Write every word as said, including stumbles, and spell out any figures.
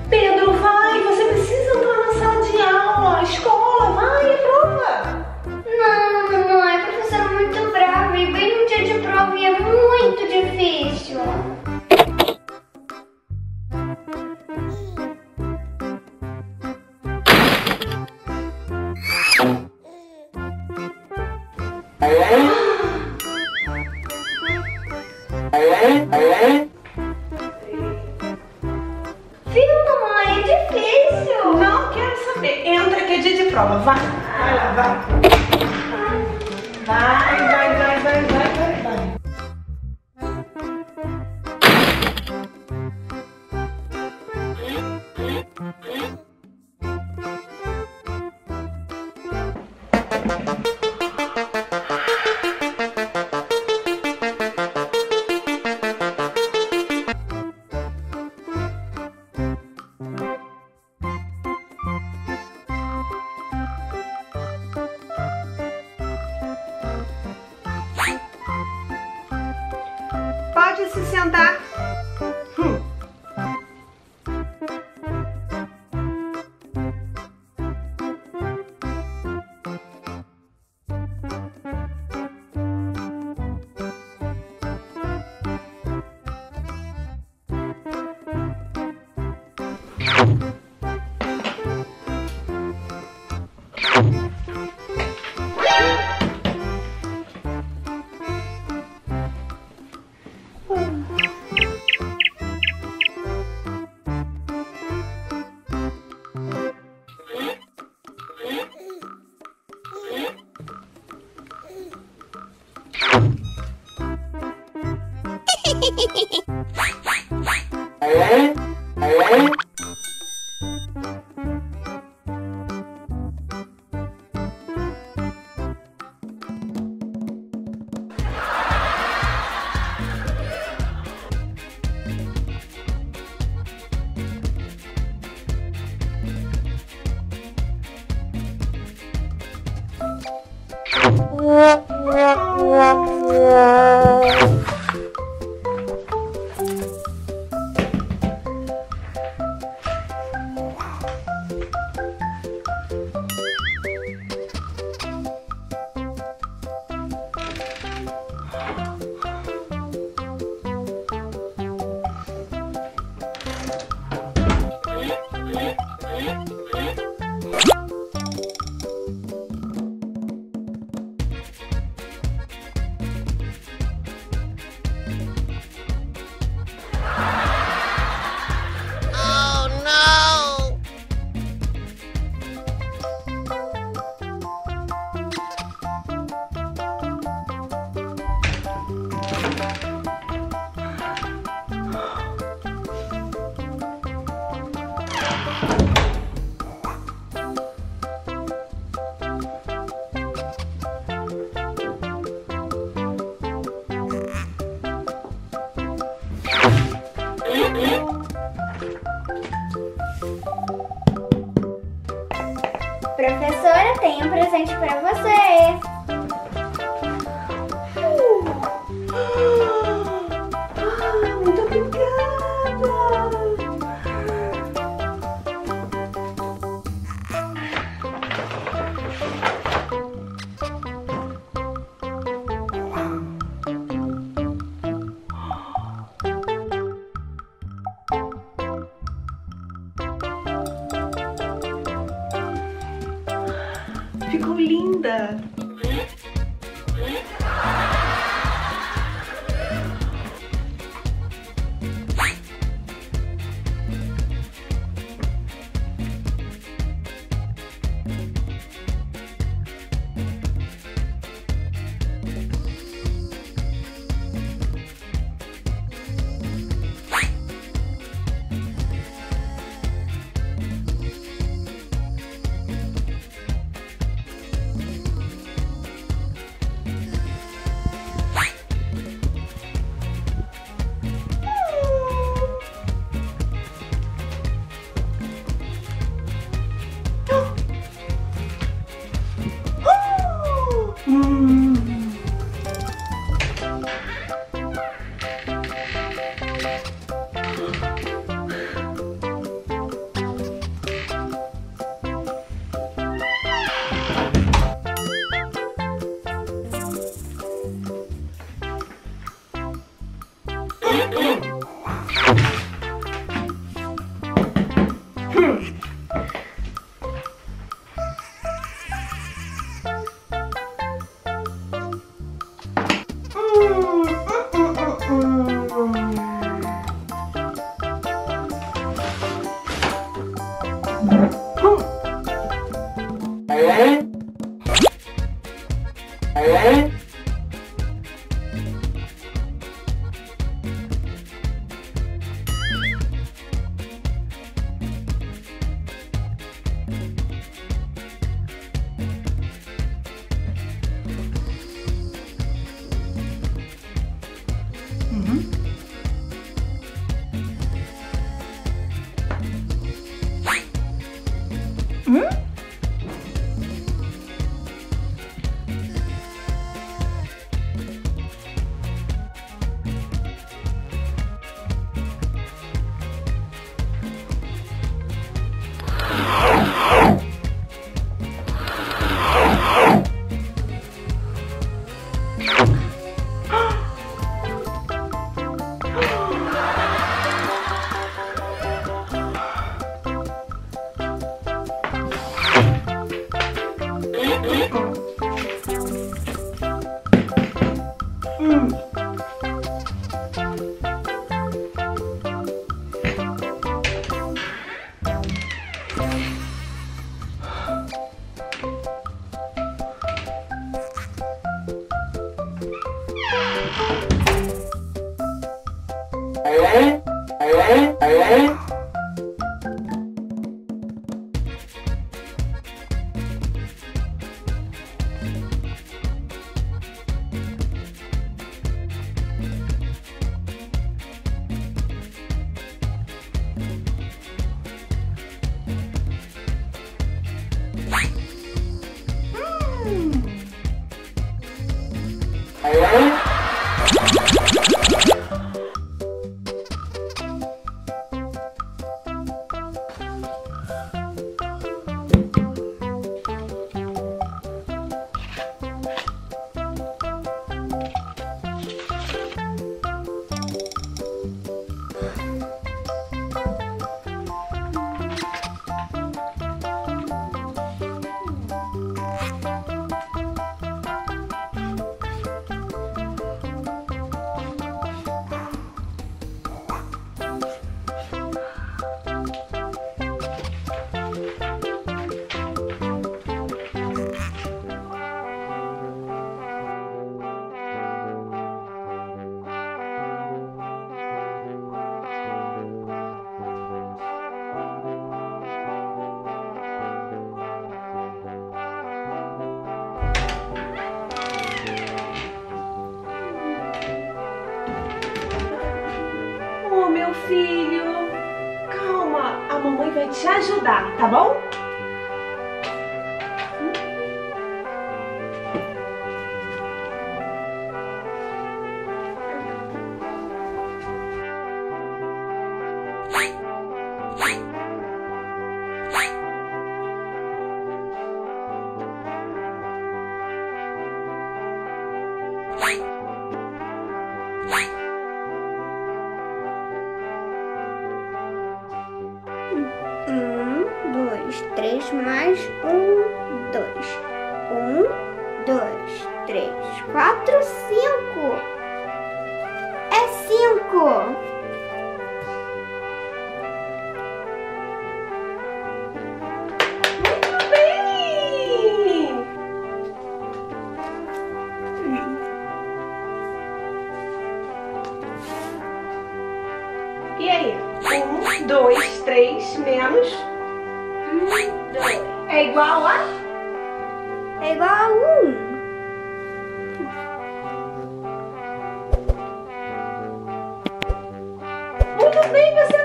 Pedro, vai, você precisa entrar na sala de aula, escola, vai, é prova. Não, mamãe, a professora é muito brava e bem no dia de prova e é muito difícil. Viu, mamãe? É difícil. Não quero saber, entra que é dia de prova, vai, vai lá, vai. Vai, vai, vai, vai, vai, vai, vai. Pode se sentar. Hum. Professora, tem um presente para você. Ah, muito obrigada. Ficou linda. Filho, calma, a mamãe vai te ajudar, tá bom? Três mais um, dois. Um, dois, três, quatro, cinco. É cinco. Muito bem! E aí? Um, dois, três, menos... É igual a? É igual a um. Muito bem, você